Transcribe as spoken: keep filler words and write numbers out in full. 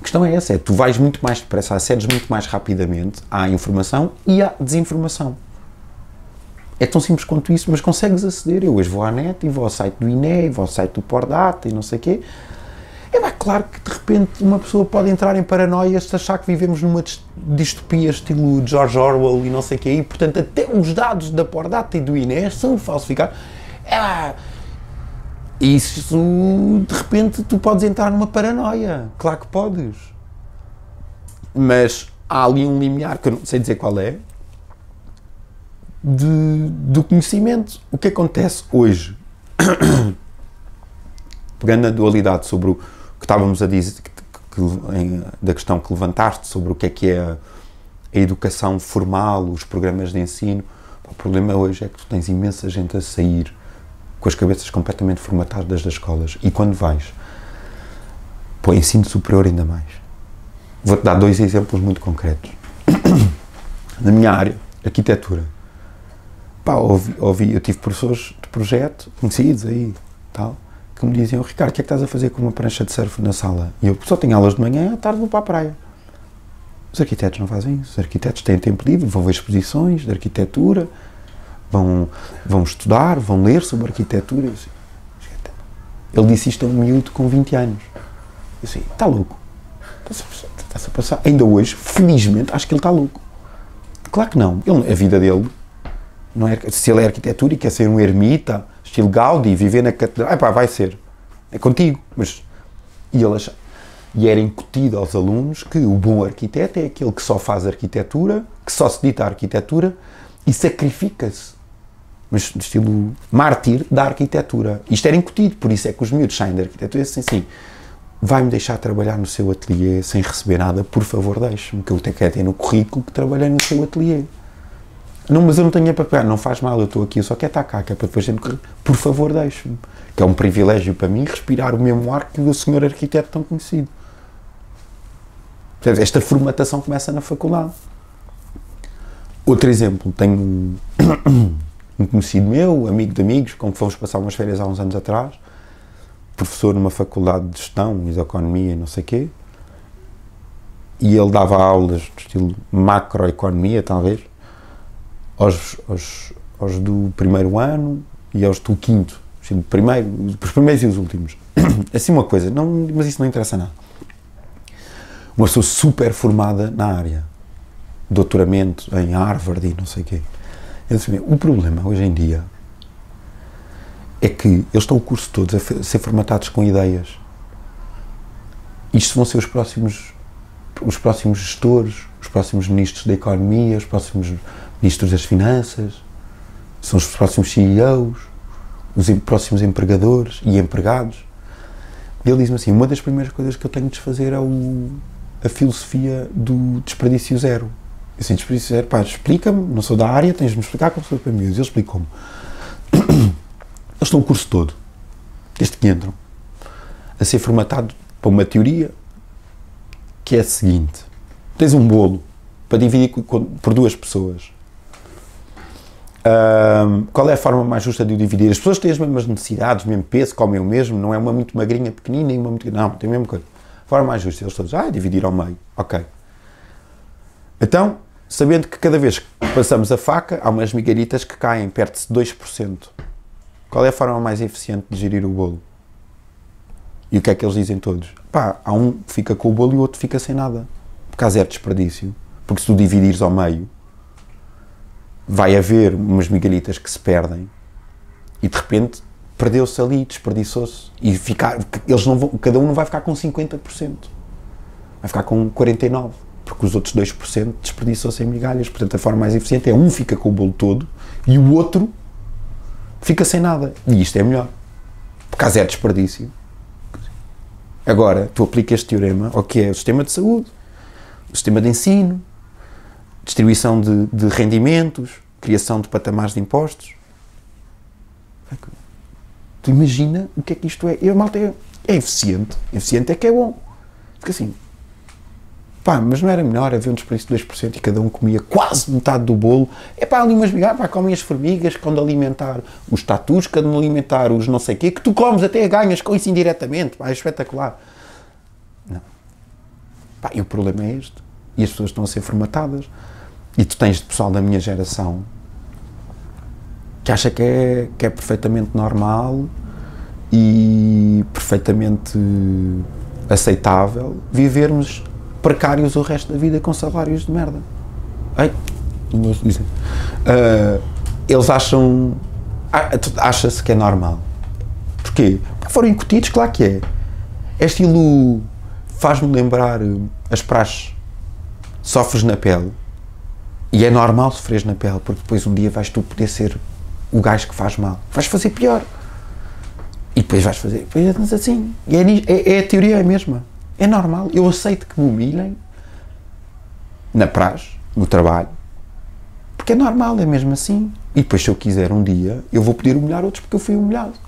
questão é essa, é tu vais muito mais depressa, acedes muito mais rapidamente à informação e à desinformação. É tão simples quanto isso, mas consegues aceder. Eu hoje vou à net e vou ao site do I N E, vou ao site do Pordata e não sei o quê. É bem, claro que de repente uma pessoa pode entrar em paranoia se achar que vivemos numa distopia estilo George Orwell e não sei o quê, e portanto até os dados da Pordata e do I N E são falsificados. É, isso, de repente, tu podes entrar numa paranoia. Claro que podes. Mas há ali um limiar, que eu não sei dizer qual é, de, do conhecimento. O que acontece hoje, pegando na dualidade sobre o que estávamos a dizer, que, que, em, da questão que levantaste, sobre o que é que é a, a educação formal, os programas de ensino, o problema hoje é que tu tens imensa gente a sair com as cabeças completamente formatadas das escolas. E quando vais para o ensino superior ainda mais. Vou-te dar dois exemplos muito concretos. Na minha área, arquitetura. Pá, ouvi, ouvi, eu tive professores de projeto, conhecidos aí, tal, que me diziam: Ricardo, o que é que estás a fazer com uma prancha de surf na sala? E eu só tenho aulas de manhã, à tarde vou para a praia. Os arquitetos não fazem isso. Os arquitetos têm tempo livre, vão ver exposições de arquitetura, Vão, vão estudar, vão ler sobre arquitetura. Assim, ele disse isto a um miúdo com vinte anos. Eu assim, está louco. Está-se a passar. Ainda hoje, felizmente, acho que ele está louco. Claro que não. Ele, a vida dele, não é, se ele é arquitetura e quer ser um ermita, estilo Gaudí, viver na catedral, é pá, vai ser. É contigo. Mas, e, ele acha, e era incutido aos alunos que o bom arquiteto é aquele que só faz arquitetura, que só se dedica à arquitetura e sacrifica-se, mas de estilo mártir da arquitetura. Isto era incutido, por isso é que os miúdos saem da arquitetura e dizem assim: vai-me deixar trabalhar no seu ateliê sem receber nada, por favor deixe-me, que eu até quero ter no currículo que trabalhei no seu ateliê. Não, mas eu não tenho para pegar, não faz mal, eu estou aqui, eu só quero estar cá, que é para depois ter no currículo, por favor deixe-me. Que é um privilégio para mim respirar o mesmo ar que o senhor arquiteto tão conhecido. Esta formatação começa na faculdade. Outro exemplo, tenho um conhecido meu, amigo de amigos, com que fomos passar umas férias há uns anos atrás, professor numa faculdade de gestão e de economia e não sei o quê, e ele dava aulas de estilo macroeconomia, talvez, aos, aos, aos do primeiro ano e aos do quinto, estilo primeiro, os primeiros e os últimos. Assim uma coisa, não, mas isso não interessa nada. Uma pessoa super formada na área, doutoramento em Harvard e não sei o quê. Eu disse, o problema hoje em dia é que eles estão o curso todo a ser formatados com ideias. Isto vão ser os próximos, os próximos gestores, os próximos ministros da economia, os próximos ministros das finanças, são os próximos C E Os, os próximos empregadores e empregados. E ele diz-me assim, uma das primeiras coisas que eu tenho de desfazer é o, a filosofia do desperdício zero. Eu assim, desperdício zero, pá, explica-me, não sou da área, tens de me explicar como sou para mim. Ele explicou-me. Eles estão o curso todo, desde que entram, a ser formatado para uma teoria que é a seguinte: tens um bolo para dividir por duas pessoas. Um, qual é a forma mais justa de o dividir? As pessoas têm as mesmas necessidades, o mesmo peso, comem o mesmo, não é uma muito magrinha, pequenina e uma muito... Não, tem a mesma coisa. A forma mais justa, eles todos, ah, dividir ao meio. Ok. Então, sabendo que cada vez que passamos a faca, há umas migaritas que caem perto de dois por cento. Qual é a forma mais eficiente de gerir o bolo? E o que é que eles dizem todos? Pá, há um que fica com o bolo e o outro fica sem nada. Por causa é desperdício. Porque se tu dividires ao meio, vai haver umas migalitas que se perdem e de repente perdeu-se ali, desperdiçou-se. E ficar, eles não vão, cada um não vai ficar com cinquenta por cento. Vai ficar com quarenta e nove por cento. Porque os outros dois por cento desperdiçou-se em migalhas. Portanto, a forma mais eficiente é um fica com o bolo todo e o outro fica sem nada. E isto é melhor. Por causa é desperdício. Agora, tu aplicas este teorema ao que é o sistema de saúde, o sistema de ensino, distribuição de, de rendimentos, criação de patamares de impostos. Tu imagina o que é que isto é. E a malta é, é eficiente. Eficiente é que é bom. Porque assim, pá, mas não era melhor haver um desperdício de dois por cento e cada um comia quase metade do bolo? É pá, ali umas migalhas, pá, comem as formigas, que hão de alimentar os tatus, que hão de alimentar os não sei o quê, que tu comes até ganhas com isso indiretamente, pá, é espetacular. Não. Pá, e o problema é este. E as pessoas estão a ser formatadas. E tu tens de pessoal da minha geração que acha que é, que é perfeitamente normal e perfeitamente aceitável vivermos precários o resto da vida com salários de merda. Ai, não vou dizer. Uh, eles acham... Acha-se que é normal. Porquê? Porque foram incutidos, claro que é. É estilo... Faz-me lembrar as praxes. Sofres na pele. E é normal sofreres na pele, porque depois um dia vais tu poder ser o gajo que faz mal. Vais fazer pior. E depois vais fazer... Depois assim. E é, é, é a teoria é a mesma. É normal. Eu aceito que me humilhem na praxe, no trabalho, porque é normal, é mesmo assim. E depois, se eu quiser um dia, eu vou poder humilhar outros porque eu fui humilhado.